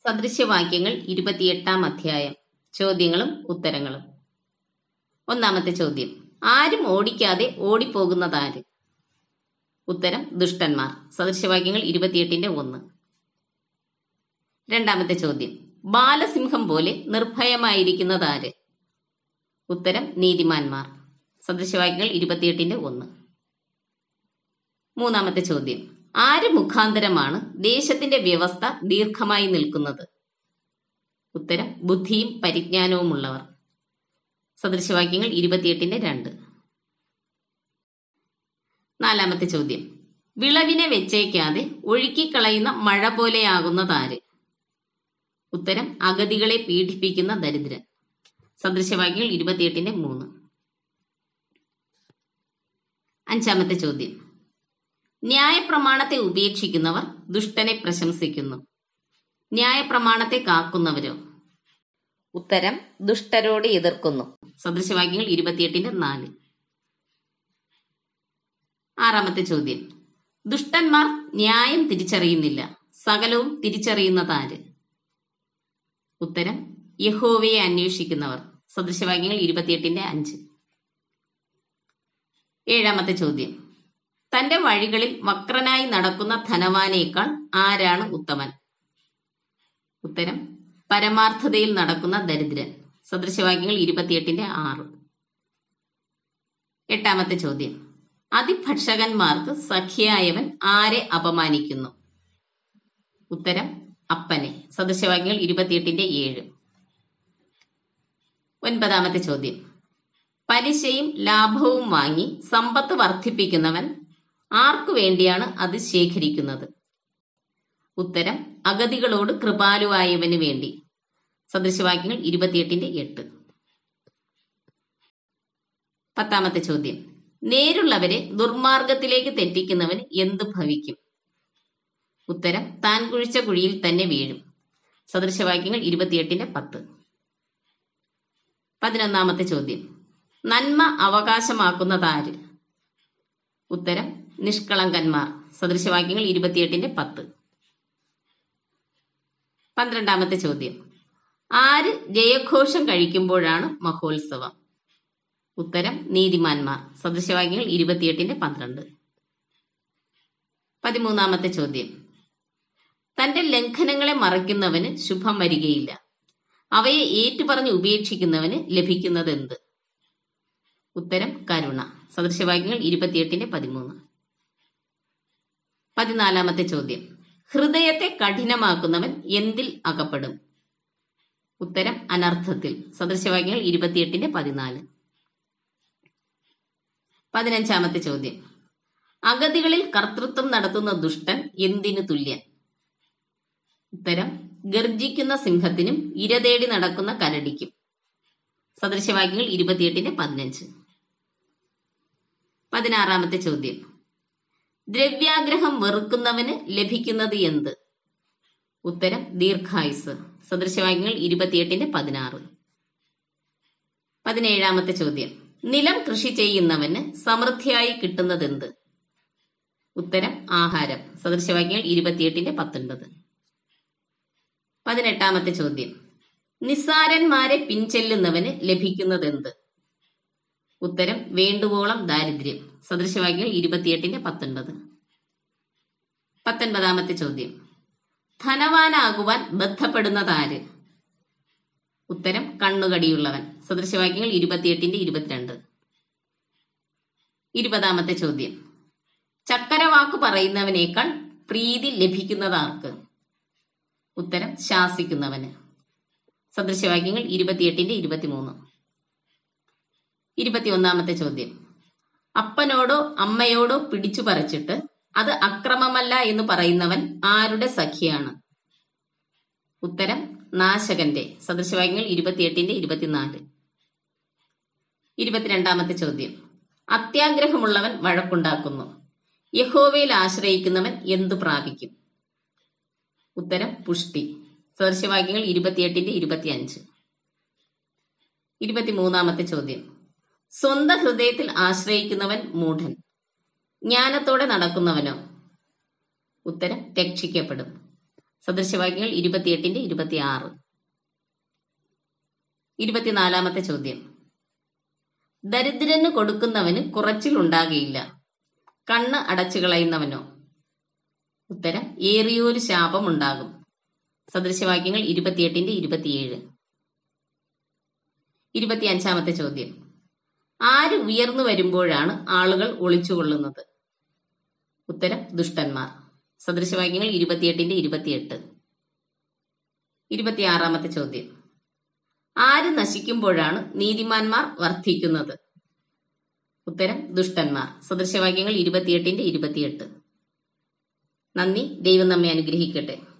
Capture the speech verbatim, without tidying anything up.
സദൃശ്യവാക്യങ്ങൾ ഇരുപത്തിയെട്ടാം അധ്യായം. ചോദ്യങ്ങളും ഉത്തരങ്ങളും. ഒന്നാമത്തെ ചോദ്യം: ആരും ഓടിക്കാതെ ഓടിപ്പോകുന്നതാര്? ഉത്തരം: ദുഷ്ടന്മാർ. സദൃശ്യവാക്യങ്ങൾ ഇരുപത്തിയെട്ടിന്റെ ഒന്ന്. രണ്ടാമത്തെ ചോദ്യം: ബാലസിംഹം പോലെ നിർഭയമായിരിക്കുന്നതാര്? ഉത്തരം: നീതിമാന്മാർ. സദൃശ്യവാക്യങ്ങൾ ഇരുപത്തിയെട്ടിന്റെ ഒന്ന്. മൂന്നാമത്തെ ചോദ്യം: ആര് മുഖാന്തരമാണ് ദേശത്തിന്റെ വ്യവസ്ഥ ദീർഘമായി നിൽക്കുന്നത്? ഉത്തരം: ബുദ്ധിയും പരിജ്ഞാനവുമുള്ളവർ. സദൃശ്യവാക്യങ്ങൾ ഇരുപത്തിയെട്ടിന്റെ രണ്ട്. നാലാമത്തെ ചോദ്യം: വിളവിനെ വെച്ചേക്കാതെ ഒഴുക്കിക്കളയുന്ന മഴ പോലെയാകുന്നതാര്? ഉത്തരം: അഗതികളെ പീഡിപ്പിക്കുന്ന ദരിദ്രൻ. സദൃശ്യവാക്യങ്ങൾ ഇരുപത്തിയെട്ടിന്റെ മൂന്ന്. അഞ്ചാമത്തെ ചോദ്യം: ന്യായപ്രമാണത്തെ ഉപേക്ഷിക്കുന്നവർ ദുഷ്ടനെ പ്രശംസിക്കുന്നു. ന്യായപ്രമാണത്തെ കാക്കുന്നവരോ? ഉത്തരം: ദുഷ്ടരോട് എതിർക്കുന്നു. സദൃശ്യവാക്യങ്ങൾ ഇരുപത്തിയെട്ടിന്റെ നാല്. ആറാമത്തെ ചോദ്യം: ദുഷ്ടന്മാർ ന്യായം തിരിച്ചറിയുന്നില്ല, സകലവും തിരിച്ചറിയുന്നതാര്? ഉത്തരം: യഹോവയെ അന്വേഷിക്കുന്നവർ. സദൃശ്യവാക്യങ്ങൾ ഇരുപത്തിയെട്ടിന്റെ അഞ്ച്. ഏഴാമത്തെ ചോദ്യം: തന്റെ വഴികളിൽ വക്രനായി നടക്കുന്ന ധനവാനേക്കാൾ ആരാണ് ഉത്തമൻ? ഉത്തരം: പരമാർത്ഥതയിൽ നടക്കുന്ന ദരിദ്രൻ. സദൃശ്യവാക്യങ്ങൾ ഇരുപത്തിയെട്ടിന്റെ ആറ്. എട്ടാമത്തെ ചോദ്യം: അതിഭക്ഷകന്മാർക്ക് സഖിയായവൻ ആരെ അപമാനിക്കുന്നു? ഉത്തരം: അപ്പനെ. സദൃശ്യവാക്യങ്ങൾ ഇരുപത്തിയെട്ടിന്റെ ഏഴ്. ഒൻപതാമത്തെ ചോദ്യം: പലിശയും ലാഭവും വാങ്ങി സമ്പത്ത് വർദ്ധിപ്പിക്കുന്നവൻ ആർക്കു വേണ്ടിയാണ് അത് ശേഖരിക്കുന്നത്? ഉത്തരം: അഗതികളോട് കൃപാലുവായവന് വേണ്ടി. സദൃശ്യവാക്യങ്ങൾ ഇരുപത്തിയെട്ടിന്റെ എട്ട്. പത്താമത്തെ ചോദ്യം: നേരുള്ളവരെ ദുർമാർഗത്തിലേക്ക് തെറ്റിക്കുന്നവന് എന്തു ഭവിക്കും? ഉത്തരം: താൻ കുഴിച്ച കുഴിയിൽ തന്നെ വീഴും. സദൃശ്യവാക്യങ്ങൾ ഇരുപത്തിയെട്ടിന്റെ പത്ത്. പതിനൊന്നാമത്തെ ചോദ്യം: നന്മ അവകാശമാക്കുന്നതാര്? ഉത്തരം: നിഷ്കളങ്കന്മാർ. സദൃശ്യവാക്യങ്ങൾ ഇരുപത്തിയെട്ടിന്റെ പത്ത്. പന്ത്രണ്ടാമത്തെ ചോദ്യം: ആര് ജയഘോഷം കഴിക്കുമ്പോഴാണ് മഹോത്സവം? ഉത്തരം: നീതിമാന്മാർ. സദൃശ്യവാക്യങ്ങൾ ഇരുപത്തിയെട്ടിന്റെ പന്ത്രണ്ട്. പതിമൂന്നാമത്തെ ചോദ്യം: തന്റെ ലംഘനങ്ങളെ മറയ്ക്കുന്നവന് ശുഭം വരികയില്ല, അവയെ ഏറ്റുപറഞ്ഞ് ഉപേക്ഷിക്കുന്നവന് ലഭിക്കുന്നത് എന്ത്? ഉത്തരം: കരുണ. സദൃശ്യവാക്യങ്ങൾ ഇരുപത്തിയെട്ടിന്റെ പതിമൂന്ന്. പതിനാലാമത്തെ ചോദ്യം: ഹൃദയത്തെ കഠിനമാക്കുന്നവൻ എന്തിൽ അകപ്പെടും? ഉത്തരം: അനർത്ഥത്തിൽ. സദൃശ്യവാക്യങ്ങൾ ഇരുപത്തിയെട്ടിന്റെ പതിനാല്. പതിനഞ്ചാമത്തെ ചോദ്യം: അഗതികളിൽ കർത്തൃത്വം നടത്തുന്ന ദുഷ്ടൻ എന്തിനു തുല്യൻ? ഉത്തരം: ഗർജിക്കുന്ന സിംഹത്തിനും ഇരതേടി നടക്കുന്ന കരടിക്കും. സദൃശ്യവാക്യങ്ങൾ ഇരുപത്തിയെട്ടിന്റെ പതിനഞ്ച്. പതിനാറാമത്തെ ചോദ്യം: ദ്രവ്യാഗ്രഹം വെറുക്കുന്നവന് ലഭിക്കുന്നത് എന്ത്? ഉത്തരം: ദീർഘായുസ്. സദൃശ്യവാക്യങ്ങൾ ഇരുപത്തിയെട്ടിന്റെ പതിനാറ്. പതിനേഴാമത്തെ ചോദ്യം: നിലം കൃഷി ചെയ്യുന്നവന് സമൃദ്ധിയായി കിട്ടുന്നതെന്ത്? ഉത്തരം: ആഹാരം. സദൃശ്യവാക്യങ്ങൾ ഇരുപത്തിയെട്ടിന്റെ പത്തൊൻപത്. പതിനെട്ടാമത്തെ ചോദ്യം: നിസ്സാരന്മാരെ പിൻചെല്ലുന്നവന് ലഭിക്കുന്നതെന്ത്? ഉത്തരം: വേണ്ടുവോളം ദാരിദ്ര്യം. സദൃശ്യവാക്യങ്ങൾ ഇരുപത്തിയെട്ടിന്റെ പത്തൊൻപത്. പത്തൊൻപതാമത്തെ ചോദ്യം: ധനവാനാകുവാൻ ബന്ധപ്പെടുന്നതാര്? ഉത്തരം: കണ്ണുകടിയുള്ളവൻ. സദൃശ്യവാക്യങ്ങൾ ഇരുപത്തിയെട്ടിന്റെ ഇരുപത്തിരണ്ട്. ഇരുപതാമത്തെ ചോദ്യം: ചക്കരവാക്ക് പറയുന്നവനേക്കാൾ പ്രീതി ലഭിക്കുന്നതാർക്ക്? ഉത്തരം: ശാസിക്കുന്നവന്. സദൃശ്യവാക്യങ്ങൾ ഇരുപത്തിയെട്ടിന്റെ ഇരുപത്തിമൂന്ന്. ഇരുപത്തിയൊന്നാമത്തെ ചോദ്യം: അപ്പനോടോ അമ്മയോടോ പിടിച്ചു പറിച്ചിട്ട് അത് അക്രമമല്ല എന്ന് പറയുന്നവൻ ആരുടെ സഖിയാണ്? ഉത്തരം: നാശകന്റെ. സദൃശ്യവാക്യങ്ങൾ ഇരുപത്തിയെട്ടിന്റെ ഇരുപത്തിനാല്. ഇരുപത്തിരണ്ടാമത്തെ ചോദ്യം: അത്യാഗ്രഹമുള്ളവൻ വഴക്കുണ്ടാക്കുന്നു, യഹോവയിൽ ആശ്രയിക്കുന്നവൻ എന്തു പ്രാപിക്കും? ഉത്തരം: പുഷ്ടി. സദൃശ്യവാക്യങ്ങൾ ഇരുപത്തിയെട്ടിന്റെ ഇരുപത്തിയഞ്ച്. ഇരുപത്തിമൂന്നാമത്തെ ചോദ്യം: സ്വന്തം ഹൃദയത്തിൽ ആശ്രയിക്കുന്നവൻ മൂഢൻ, ജ്ഞാനത്തോടെ നടക്കുന്നവനോ? ഉത്തരം: രക്ഷിക്കപ്പെടും. സദൃശവാക്യങ്ങൾ ഇരുപത്തിയെട്ടിന്റെ ഇരുപത്തി ആറ്. ഇരുപത്തിനാലാമത്തെ ചോദ്യം. ദരിദ്രന് കൊടുക്കുന്നവന് കുറച്ചിൽ ഉണ്ടാകുകയില്ല, കണ്ണ് അടച്ചു കളയുന്നവനോ? ഉത്തരം ഏറിയൊരു ശാപം ഉണ്ടാകും. സദൃശവാക്യങ്ങൾ ഇരുപത്തിയെട്ടിന്റെ ഇരുപത്തിയേഴ്. ഇരുപത്തിയഞ്ചാമത്തെ ചോദ്യം. ആര് ഉയർന്നു വരുമ്പോഴാണ് ആളുകൾ ഒളിച്ചുകൊള്ളുന്നത്? ഉത്തരം ദുഷ്ടന്മാർ. സദൃശവാക്യങ്ങൾ ഇരുപത്തിയെട്ടിന്റെ ഇരുപത്തിയെട്ട്. ഇരുപത്തിയാറാമത്തെ ചോദ്യം. ആര് നശിക്കുമ്പോഴാണ് നീതിമാന്മാർ വർദ്ധിക്കുന്നത്? ഉത്തരം ദുഷ്ടന്മാർ. സദൃശവാക്യങ്ങൾ ഇരുപത്തിയെട്ടിന്റെ ഇരുപത്തിയെട്ട്. നന്ദി. ദൈവം നമ്മെ അനുഗ്രഹിക്കട്ടെ.